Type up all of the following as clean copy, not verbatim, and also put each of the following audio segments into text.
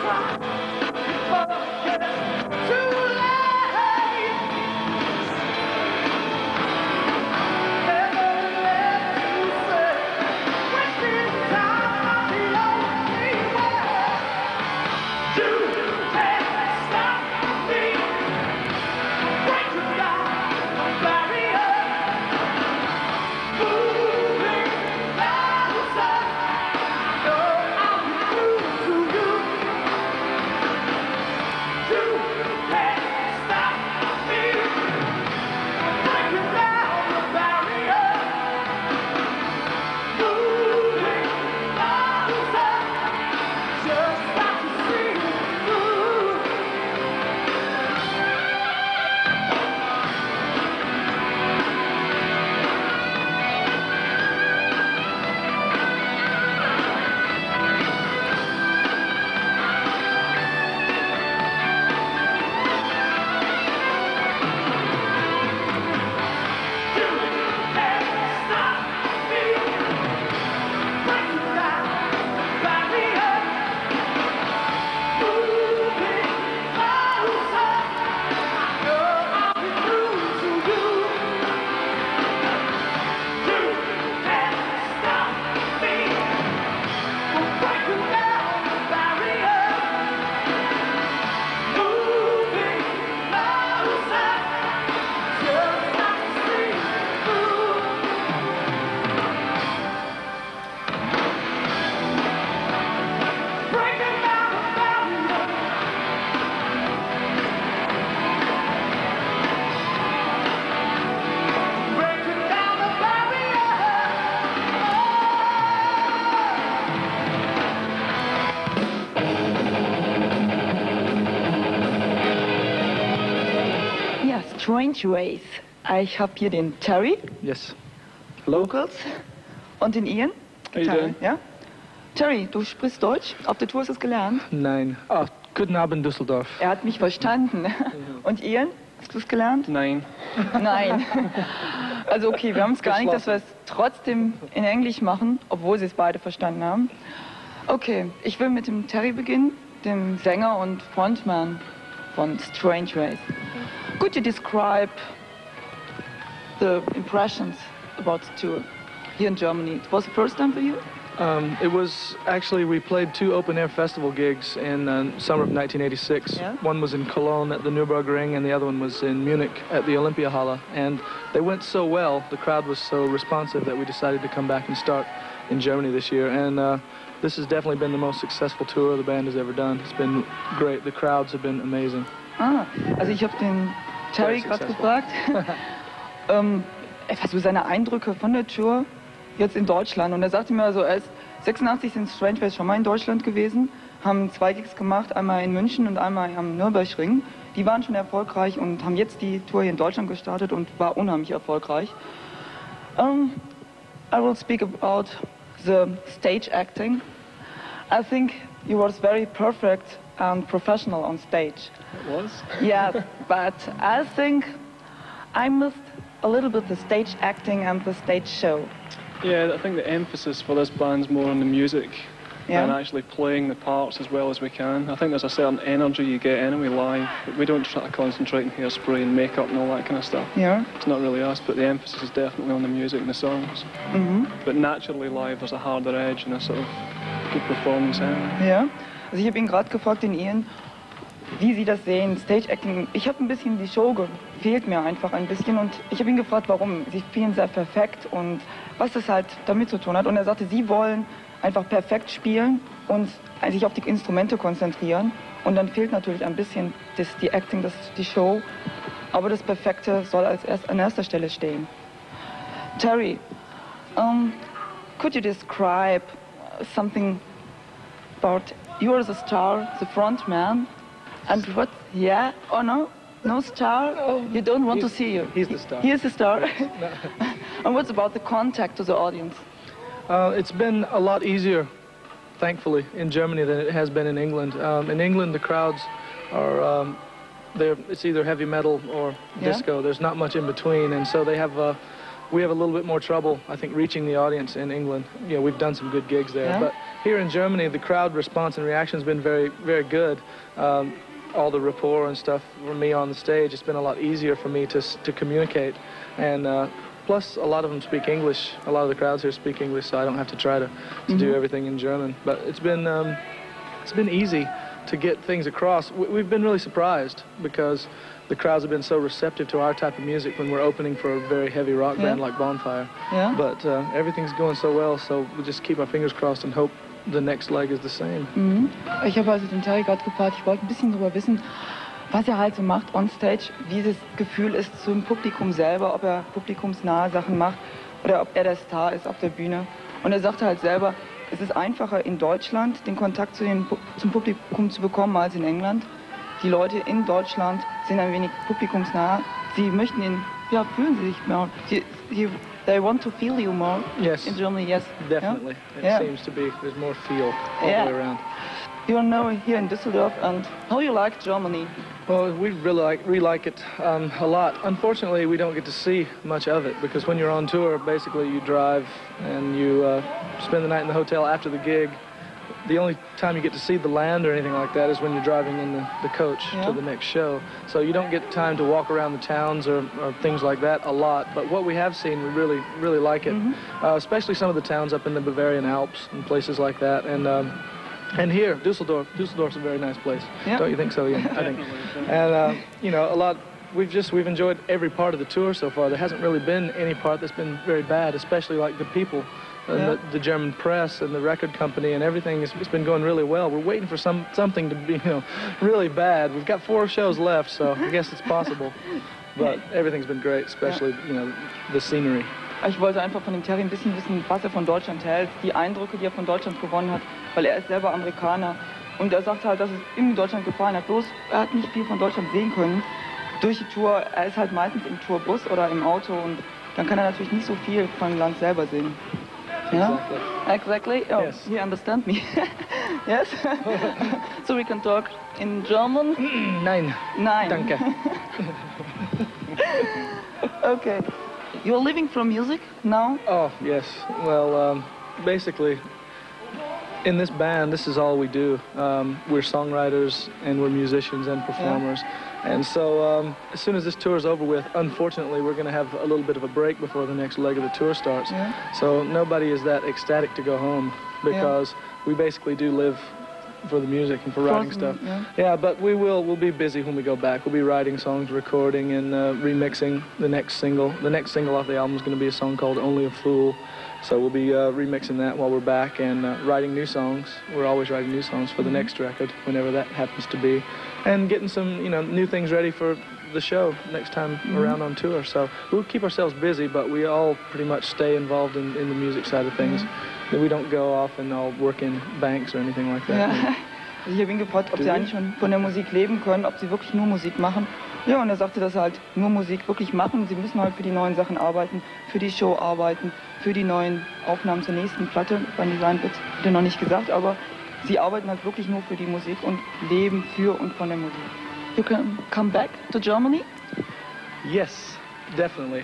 Strange Ways. Ich habe hier den Terry. Yes. Hello. Vocals. Und den Ian. How you doing? Ja? Terry, du sprichst Deutsch? Auf der Tour hast du es gelernt? Nein. Ah, guten Abend, Düsseldorf. Er hat mich verstanden. Und Ian, hast du es gelernt? Nein. Nein. Also okay, wir haben es geeinigt, dass wir es trotzdem in Englisch machen, obwohl sie es beide verstanden haben. Okay, ich will mit dem Terry beginnen, dem Sänger und Frontman von Strange Ways. Could you describe the impressions about the tour here in Germany? It was the first time for you? It was actually, we played 2 open-air festival gigs in summer of 1986. Yeah? One was in Cologne at the Nürburgring, and the other one was in Munich at the Olympiahalle. And they went so well, the crowd was so responsive that we decided to come back and start in Germany this year. And this has definitely been the most successful tour the band has ever done. It's been great. The crowds have been amazing. Ah, also ich habe den Terry gerade gefragt, was so seine Eindrücke von der Tour jetzt in Deutschland. Und er sagte mir, also er ist 86 sind Strange Ways schon mal in Deutschland gewesen, haben 2 Gigs gemacht, einmal in München und einmal am Nürburgring. Die waren schon erfolgreich und haben jetzt die Tour hier in Deutschland gestartet und war unheimlich erfolgreich. I will speak about the stage acting. I think you was very perfect and professional on stage. It was? Yeah, but I think I missed a little bit the stage acting and the stage show. Yeah, I think the emphasis for this band's more on the music and actually playing the parts as well as we can. I think there's a certain energy you get anyway live. We don't try to concentrate on hairspray and makeup and all that kind of stuff. Yeah. It's not really us, but the emphasis is definitely on the music and the songs. But naturally live there's a harder edge and a sort of good performance anyway. Ja, also ich habe ihn gerade gefragt, den Ian, wie Sie das sehen, Stage Acting. Ich habe ein bisschen, die Show fehlt mir einfach ein bisschen und ich habe ihn gefragt, warum. Sie spielen sehr perfekt und was das halt damit zu tun hat. Und er sagte, Sie wollen einfach perfekt spielen und sich auf die Instrumente konzentrieren. Und dann fehlt natürlich ein bisschen die Acting, die Show. Aber das Perfekte soll an erster Stelle stehen. Terry, could you describe something about you are the star, the front man, and what? Yeah or no? No star? You don't want to see you. He's the star. He is the star. And what's about the contact to the audience? It's been a lot easier, thankfully, in Germany than it has been in England. In England, the crowds are, it's either heavy metal or disco. There's not much in between, and so they have we have a little bit more trouble, I think, reaching the audience in England. You know, we've done some good gigs there, but here in Germany, the crowd response and reaction has been very, very good. All the rapport and stuff for me on the stage, it's been a lot easier for me to communicate. And plus, a lot of them speak English. A lot of the crowds here speak English, so I don't have to try to do everything in German. But it's been easy to get things across. We've been really surprised because the crowds have been so receptive to our type of music when we're opening for a very heavy rock band like Bonfire. But everything's going so well, so we just keep our fingers crossed and hope the next leg is the same. Ich habe also den Terry gerade gefragt, ich wollte ein bisschen darüber wissen, was er halt so macht on stage, wie das Gefühl ist zum Publikum selber, ob er publikumsnahe Sachen macht oder ob er der Star ist auf der Bühne. Und er sagte halt selber, es ist einfacher in Deutschland den Kontakt zum Publikum zu bekommen als in England. Die Leute in Deutschland sind ein wenig publikumsnah. Sie möchten fühlen sie sich mehr. They want to feel you more. Yes. In Germany, yes. Definitely. It seems to be. There's more feel all the way around. You know, here in Düsseldorf, and how you like Germany? Well, we really like it a lot. Unfortunately, we don't get to see much of it because when you're on tour, basically you drive and you spend the night in the hotel after the gig. The only time you get to see the land or anything like that is when you're driving in the coach to the next show. So you don't get time to walk around the towns or things like that a lot. But what we have seen, we really like it. Especially some of the towns up in the Bavarian Alps and places like that. And here, Düsseldorf. Düsseldorf's a very nice place. Don't you think so, Ian? I think. And you know, we've enjoyed every part of the tour so far. There hasn't really been any part that's been very bad, especially like the people. And the German press and the record company and everything, it's been going really well. We're waiting for something to be, you know, really bad. We've got 4 shows left, so I guess it's possible. But everything's been great, especially, you know, the scenery. Ich wollte einfach von dem Terry ein bisschen wissen, was er von Deutschland hält, die Eindrücke, die er von Deutschland gewonnen hat, weil er ist selber Amerikaner. Und er sagt halt, dass es ihm in Deutschland gefallen hat. Bloß, er hat nicht viel von Deutschland sehen können. Durch die Tour, er ist halt meistens im Tourbus oder im Auto und dann kann er natürlich nicht so viel von dem Land selber sehen. Yeah? Exactly. Oh, yes. You understand me? Yes? So we can talk in German? Nein. Danke. Okay. You're living from music now? Oh, yes. Well, basically, in this band, this is all we do. We're songwriters and we're musicians and performers. And so as soon as this tour is over with, unfortunately, we're going to have a little bit of a break before the next leg of the tour starts. So nobody is that ecstatic to go home because we basically do live for the music and for writing stuff. But we'll be busy when we go back. We'll be writing songs, recording, and remixing the next single. The next single off the album is going to be a song called Only a Fool. So we'll be remixing that while we're back and writing new songs. We're always writing new songs for the next record, whenever that happens to be. And getting some, you know, new things ready for the show next time around on tour. So we'll keep ourselves busy, but we all pretty much stay involved in the music side of things. We don't go off and all work in banks or anything like that. Also ich habe ihn gefragt, ob sie eigentlich schon von der Musik leben können, ob sie wirklich nur Musik machen. Ja, und er sagte, dass sie halt nur Musik wirklich machen. Sie müssen halt für die neuen Sachen arbeiten, für die Show arbeiten, für die neuen Aufnahmen zur nächsten Platte. Wann die sein wird, hat er noch nicht gesagt, aber sie arbeiten halt wirklich nur für die Musik und leben für und von der Musik. You can come back to Germany? Yes, definitely.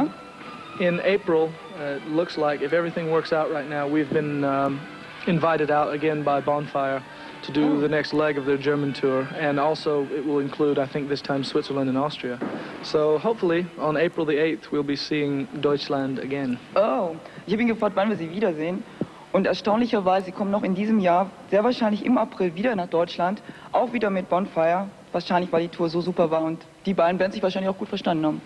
In April, it looks like, if everything works out right now, we've been invited out again by Bonfire to do the next leg of their German tour, and also it will include, I think this time, Switzerland and Austria. So hopefully on April the 8th we'll be seeing Deutschland again. Oh, ich habe ihn gefragt, wann wir sie wiedersehen. Und erstaunlicherweise, sie kommen noch in diesem Jahr, sehr wahrscheinlich im April, wieder nach Deutschland, auch wieder mit Bonfire. Wahrscheinlich, weil die Tour so super war und die beiden werden sich wahrscheinlich auch gut verstanden haben.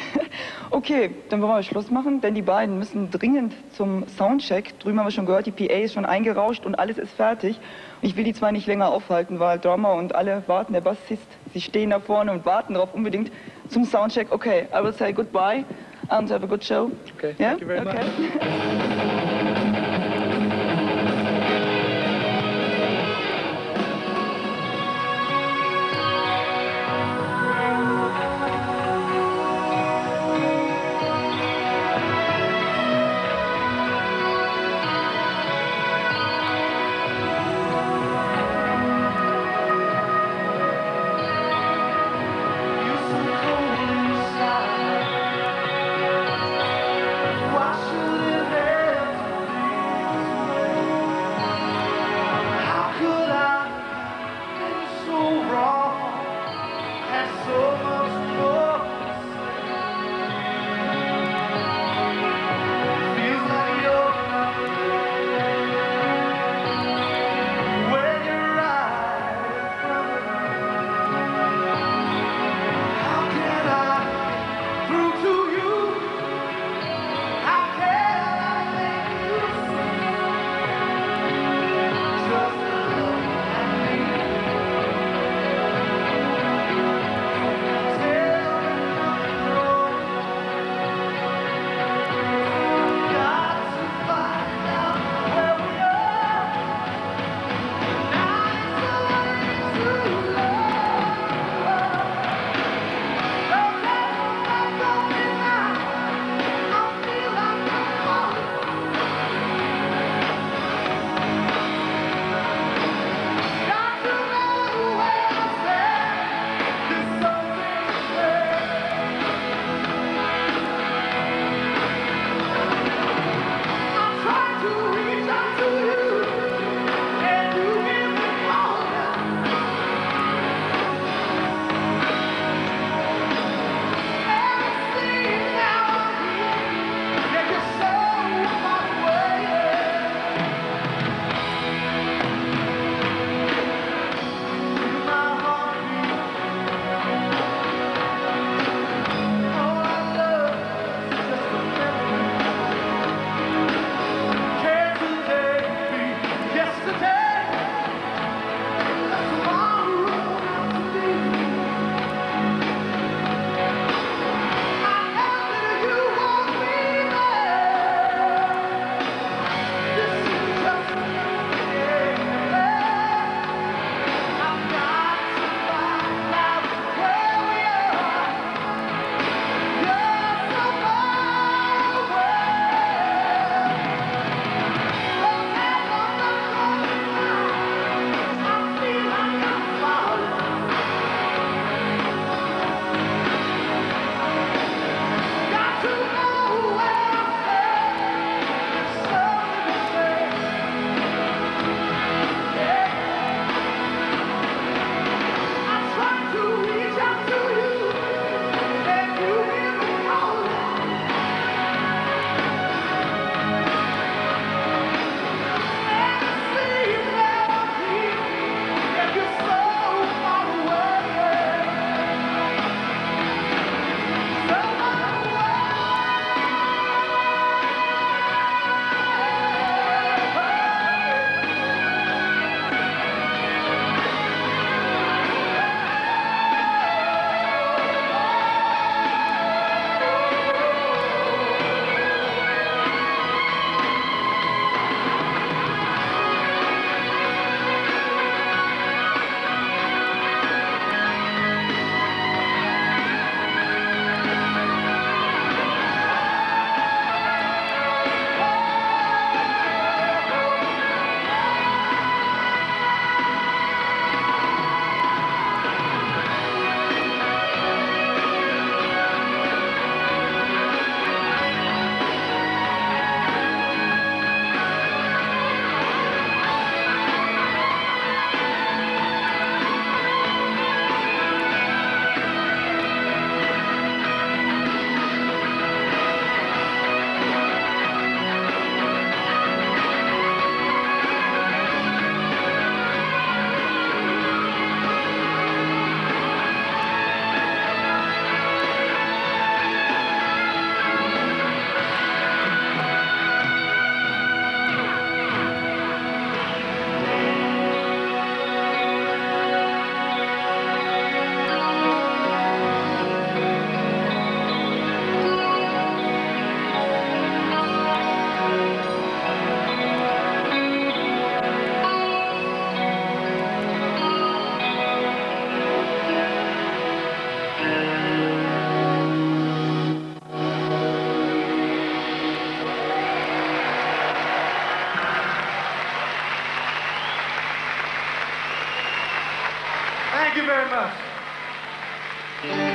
Okay, dann wollen wir Schluss machen, denn die beiden müssen dringend zum Soundcheck. Drüben haben wir schon gehört, die PA ist schon eingerauscht und alles ist fertig. Ich will die zwei nicht länger aufhalten, weil Drummer und alle warten, der Bassist, sie stehen da vorne und warten darauf unbedingt zum Soundcheck. Okay, I will say goodbye and have a good show. Okay, thank you very much. Thank you very much.